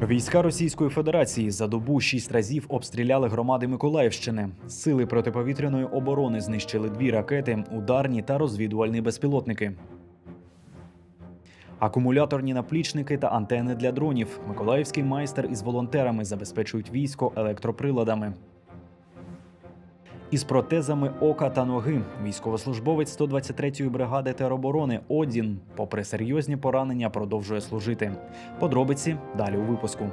Війська Російської Федерації за добу 6 разів обстріляли громади Миколаївщини. Сили протиповітряної оборони знищили 2 ракети, ударні та розвідувальні безпілотники. Акумуляторні наплічники та антени для дронів. Миколаївський майстер із волонтерами забезпечують військо електроприладами. Із протезами ока та ноги військовослужбовець 123-ї бригади тероборони Одін, попри серйозні поранення, продовжує служити. Подробиці далі у випуску.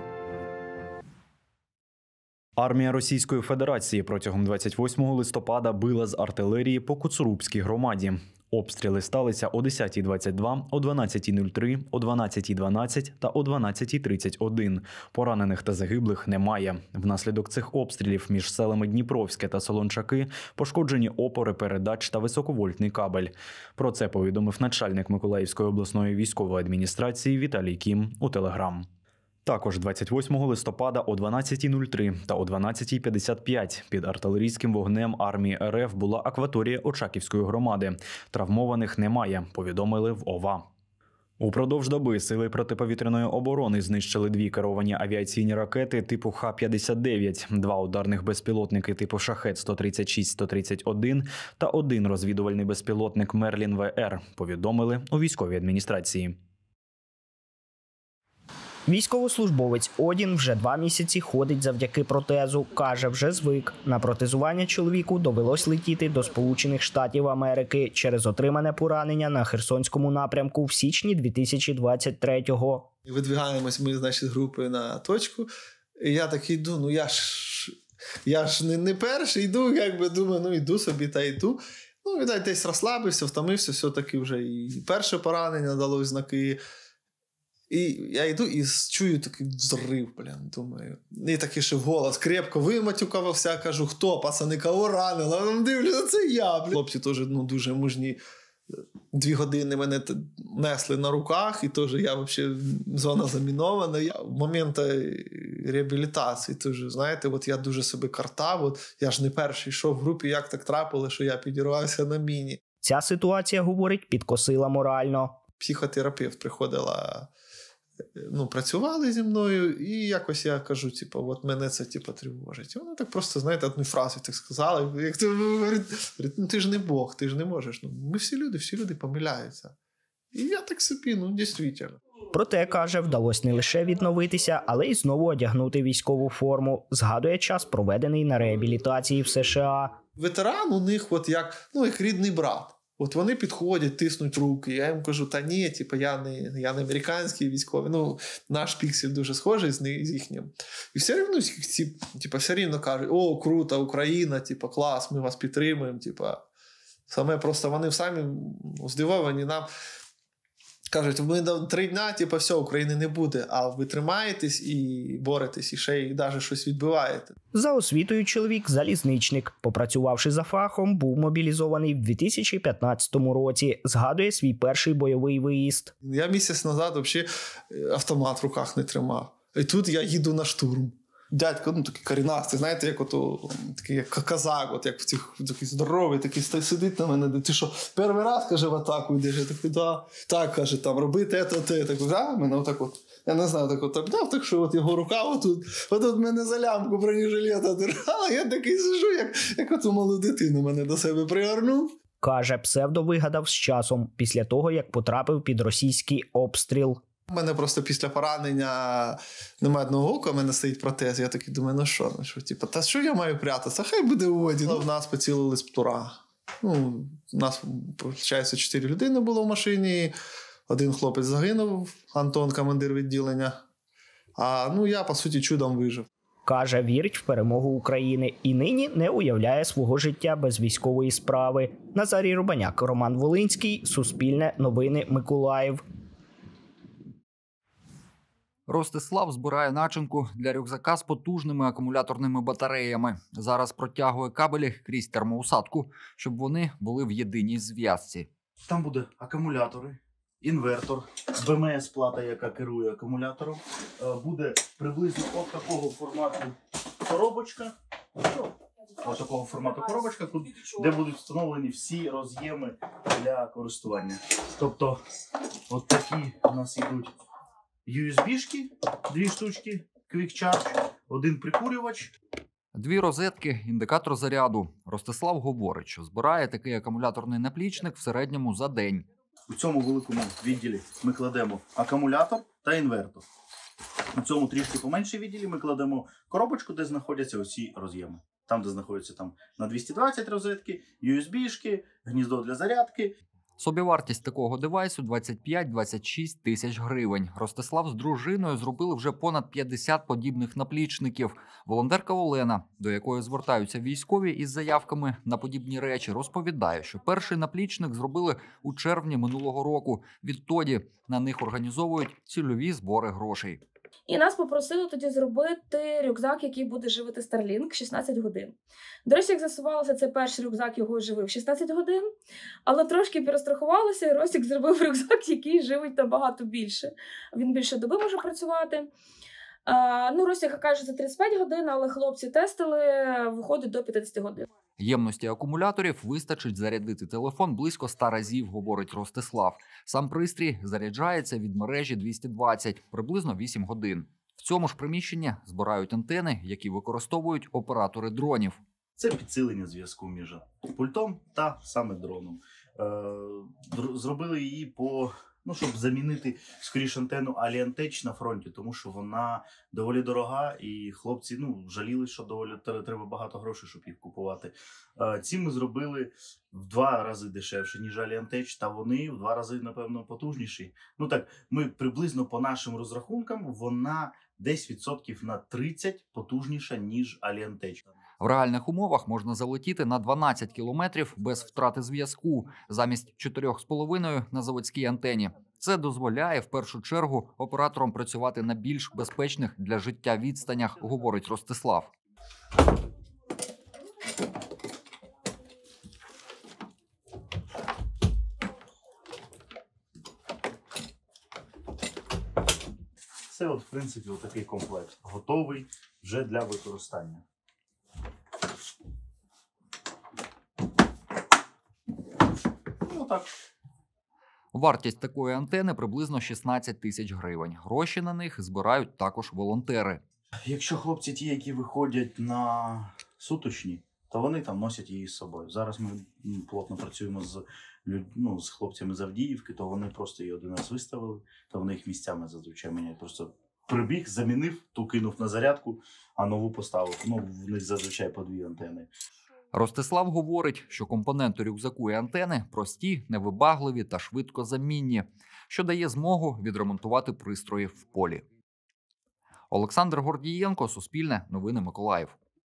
Армія Російської Федерації протягом 28 листопада била з артилерії по Коцурубській громаді. Обстріли сталися о 10:22, о 12:03, о 12:12 та о 12:31. Поранених та загиблих немає. Внаслідок цих обстрілів між селами Дніпровське та Солончаки пошкоджені опори передач та високовольтний кабель. Про це повідомив начальник Миколаївської обласної військової адміністрації Віталій Кім у Телеграм. Також 28 листопада о 12:03 та о 12:55 під артилерійським вогнем армії РФ була акваторія Очаківської громади. Травмованих немає, повідомили в ОВА. Упродовж доби сили протиповітряної оборони знищили 2 керовані авіаційні ракети типу Х-59, 2 ударних безпілотники типу Шахет-136-131 та 1 розвідувальний безпілотник Мерлін-ВР, повідомили у військовій адміністрації. Військовослужбовець Одін вже 2 місяці ходить завдяки протезу. Каже, вже звик. На протезування чоловіку довелось летіти до Сполучених Штатів Америки через отримане поранення на Херсонському напрямку в січні 2023-го. Видвигаємось ми, значить, групи на точку. І я так йду, я ж не перший йду, якби думаю, йду собі та йду. Відать, десь розслабився, втомився, все-таки вже і перше поранення дало знаки. І я йду і чую такий взрив, думаю. І такий ще вголос крепко виматюкався, кажу, хто, пацани, кого ранило? Дивлюся, це я. Хлопці теж дуже мужні. 2 години мене несли на руках, і теж я взагалі зона замінована. В момент реабілітації теж, знаєте, я дуже себе картав, я ж не перший йшов в групі, як так трапило, що я підірвався на міні. Ця ситуація, говорить, підкосила морально. Психотерапевт приходила, працювали зі мною, і якось я кажу, мене це, тривожить. І вона так просто, знаєте, одну фразу так сказала, як говорить, ти ж не Бог, ти ж не можеш. Ми всі люди помиляються. І я так собі, дійсно. Проте, каже, вдалося не лише відновитися, але й знову одягнути військову форму. Згадує час, проведений на реабілітації в США. Ветеран у них як рідний брат. Вони підходять, тиснуть руки. Я їм кажу, та ні, я не американський військовий. Наш піксель дуже схожий з їхнім. І все рівно кажуть, о, круто, Україна, клас, ми вас підтримуємо. Саме просто вони самі здивовані нам. Кажуть, ми 3 дня, все, України не буде, а ви тримаєтесь і боретесь, і ще й навіть щось відбиваєте. За освітою чоловік – залізничник. Попрацювавши за фахом, був мобілізований в 2015 році. Згадує свій перший бойовий виїзд. Я місяць назад взагалі автомат в руках не тримав. І тут я їду на штурм. Дядько, такий корінастий, знаєте, такий як козак, як в цих, такий здоровий, такий сидить на мене, ти що, перший раз, каже, в атаку йдеш? Я такий, да. Так, каже, роби те. Я такий, мене я не знаю, обняв, так що його рука отут мене за лямку бронежилета держала, я такий сижу, як оцю малу дитину мене до себе пригорнув. Каже, псевдо вигадав з часом, після того, як потрапив під російський обстріл. У мене просто після поранення немає одного ока, у мене стоїть протез. Я такий думаю, та що я маю прятатися? Хай буде Одін. В нас поцілили з птура. У нас, виходить, 4 людини було в машині. 1 хлопець загинув, Антон, командир відділення. А я, по суті, чудом вижив. Каже, вірить в перемогу України і нині не уявляє свого життя без військової справи. Назарій Рубаняк, Роман Волинський, Суспільне, Новини, Миколаїв. Ростислав збирає начинку для рюкзака з потужними акумуляторними батареями. Зараз протягує кабелі крізь термоусадку, щоб вони були в єдиній зв'язці. Там буде акумулятори, інвертор, БМС-плата, яка керує акумулятором. Буде приблизно от такого формату коробочка. Ось такого формату коробочка, де будуть встановлені всі роз'єми для користування. Тобто, от такі у нас йдуть USB-шки, 2 штучки, Quick Charge, 1 прикурювач. 2 розетки, індикатор заряду. Ростислав говорить, що збирає такий акумуляторний наплічник в середньому за день. У цьому великому відділі ми кладемо акумулятор та інвертор. У цьому трішки поменше відділі ми кладемо коробочку, де знаходяться усі роз'єми. Там, де знаходяться там на 220 розетки, USB-шки, гніздо для зарядки. Собівартість такого девайсу 25-26 тисяч гривень. Ростислав з дружиною зробили вже понад 50 подібних наплічників. Волонтерка Олена, до якої звертаються військові із заявками на подібні речі, розповідає, що перший наплічник зробили у червні минулого року. Відтоді на них організовують цільові збори грошей. І нас попросили тоді зробити рюкзак, який буде живити Starlink 16 годин. До речі, як з'ясувалося, це перший рюкзак, його живив 16 годин, але трошки перестрахувалися, і Ростик зробив рюкзак, який живить набагато більше. Він більше доби може працювати. Ростик каже, це 35 годин, але хлопці тестили, виходить до 50 годин. Ємності акумуляторів вистачить зарядити телефон близько 100 разів, говорить Ростислав. Сам пристрій заряджається від мережі 220, приблизно 8 годин. В цьому ж приміщенні збирають антени, які використовують оператори дронів. Це підсилення зв'язку між пультом та саме дроном. Зробили її щоб замінити, скоріше, антенну Alien-Tech на фронті, тому що вона доволі дорога, і хлопці жаліли, що доволі треба багато грошей, щоб їх купувати. Ці ми зробили в 2 рази дешевше, ніж Alien-Tech, та вони в 2 рази, напевно, потужніші. Ми приблизно по нашим розрахункам, вона десь відсотків на 30 потужніша, ніж Alien-Tech. В реальних умовах можна залетіти на 12 кілометрів без втрати зв'язку, замість 4,5 на заводській антені. Це дозволяє, в першу чергу, операторам працювати на більш безпечних для життя відстанях, говорить Ростислав. Це, в принципі, такий комплект. Готовий вже для використання. Так. Вартість такої антени приблизно 16 тисяч гривень. Гроші на них збирають також волонтери. Якщо хлопці ті, які виходять на суточні, то вони там носять її з собою. Зараз ми плотно працюємо з хлопцями з Авдіївки, то вони просто її один раз виставили, то вони їх місцями зазвичай міняють. Просто прибіг, замінив, ту кинув на зарядку, а нову поставив. В них зазвичай по 2 антени. Ростислав говорить, що компоненти рюкзаку і антени прості, невибагливі та швидкозамінні, що дає змогу відремонтувати пристрої в полі. Олександр Гордієнко, Суспільне, Новини Миколаїв.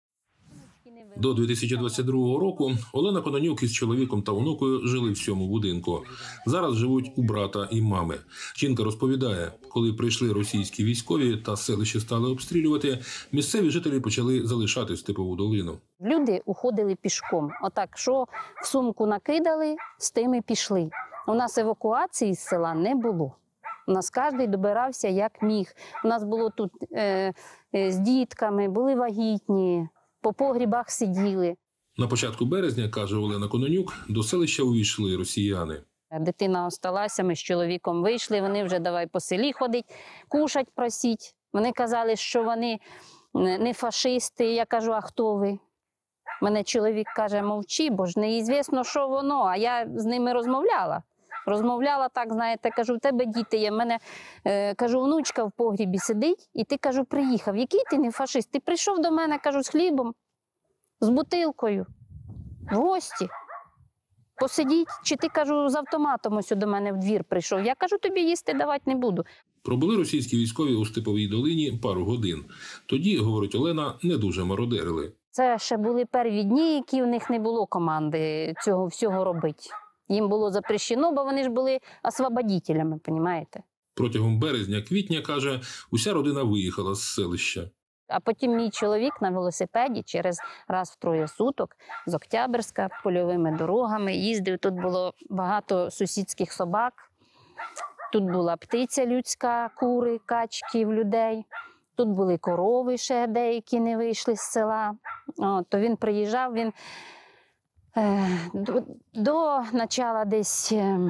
До 2022 року Олена Кононюк із чоловіком та онукою жили в цьому будинку. Зараз живуть у брата і мами. Жінка розповідає, коли прийшли російські військові та селище стали обстрілювати, місцеві жителі почали залишати Степову долину. Люди уходили пішком. Отак, що в сумку накидали, з тими пішли. У нас евакуації з села не було. У нас кожен добирався як міг. У нас було тут з дітками, були вагітні. По погрібах сиділи. На початку березня, каже Олена Кононюк, до селища увійшли росіяни. Дитина осталася, ми з чоловіком вийшли, вони вже давай по селі ходить, кушать просіть. Вони казали, що вони не фашисти. Я кажу, а хто ви? Мене чоловік каже, мовчи, бо ж неізвісно, що воно. А я з ними розмовляла. Розмовляла так, знаєте, кажу, в тебе діти є. В мене, кажу, внучка в погрібі сидить, і ти, кажу, приїхав. Який ти не фашист? Ти прийшов до мене, кажу, з хлібом, з бутилкою, в гості. Посидіть, чи ти, кажу, з автоматом ось до мене в двір прийшов. Я, кажу, тобі їсти давати не буду. Пробули російські військові у Степовій долині пару годин. Тоді, говорить Олена, не дуже мародерили. Це ще були перві дні, які в них не було команди цього всього робити. Їм було запрещено, бо вони ж були освободителями, розумієте? Протягом березня-квітня, каже, уся родина виїхала з селища. А потім мій чоловік на велосипеді через раз в 3 суток з Октябрьська польовими дорогами їздив. Тут було багато сусідських собак, тут була птиця людська, кури, качки в людей. Тут були корови ще деякі не вийшли з села. То він приїжджав, він до початку десь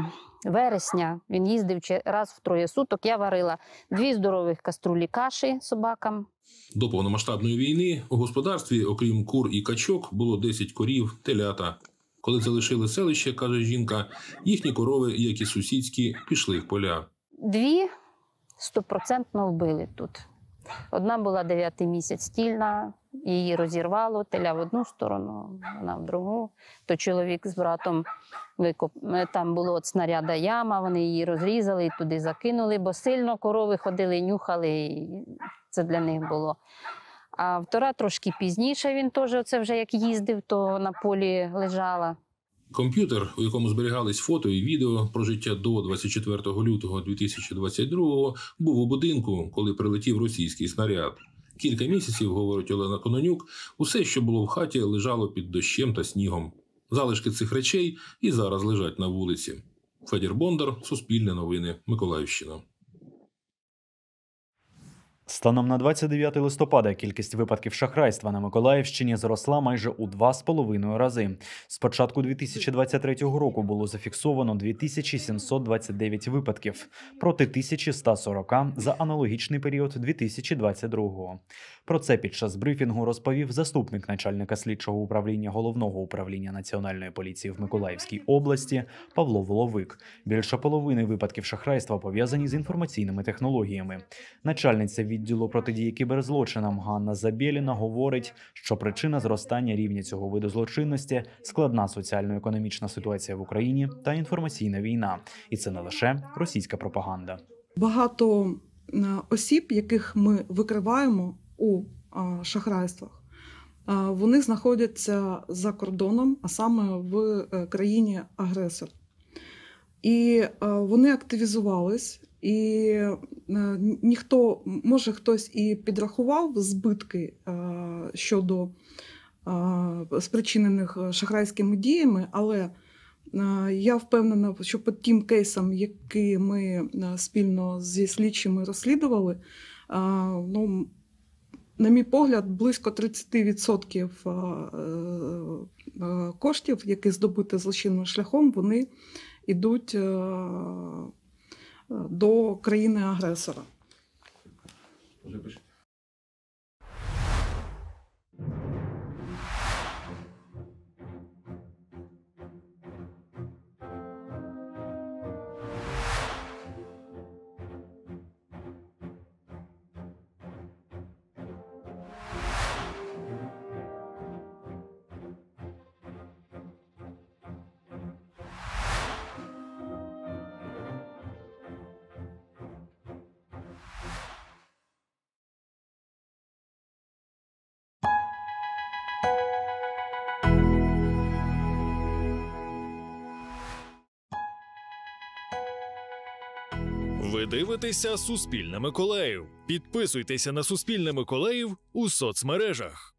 вересня. Він їздив раз в троє суток. Я варила 2 здорових каструлі каші собакам. До повномасштабної війни у господарстві, окрім кур і качок, було 10 корів, телята. Коли залишили селище, каже жінка, їхні корови, як і сусідські, пішли в поля. 2 100% вбили тут. Одна була 9-й місяць тільна, її розірвало, теля в одну сторону, вона в другу. То чоловік з братом, там було от снаряда яма, вони її розрізали і туди закинули, бо сильно корови ходили, нюхали, і це для них було. А втора трошки пізніше він теж, оце вже як їздив, то на полі лежала. Комп'ютер, у якому зберігались фото і відео про життя до 24 лютого 2022-го, був у будинку, коли прилетів російський снаряд. Кілька місяців, говорить Олена Кононюк, усе, що було в хаті, лежало під дощем та снігом. Залишки цих речей і зараз лежать на вулиці. Федір Бондар, Суспільне новини, Миколаївщина. Станом на 29 листопада кількість випадків шахрайства на Миколаївщині зросла майже у 2,5 рази. З початку 2023 року було зафіксовано 2729 випадків, проти 1140 за аналогічний період 2022. Про це під час брифінгу розповів заступник начальника слідчого управління Головного управління Національної поліції в Миколаївській області Павло Воловик. Більше половини випадків шахрайства пов'язані з інформаційними технологіями. Начальниця відділу протидії кіберзлочинам Ганна Забєліна говорить, що причина зростання рівня цього виду злочинності – складна соціально-економічна ситуація в Україні та інформаційна війна. І це не лише російська пропаганда. Багато осіб, яких ми викриваємо у шахрайствах, вони знаходяться за кордоном, а саме в країні-агресор. І вони активізувались, і ніхто, може хтось і підрахував збитки щодо спричинених шахрайськими діями, але я впевнена, що по тим кейсам, які ми спільно зі слідчими розслідували, на мій погляд, близько 30% коштів, які здобуті злочинним шляхом, вони йдуть до країни-агресора. Ви дивитеся «Суспільне Миколаїв». Підписуйтеся на «Суспільне Миколаїв» у соцмережах.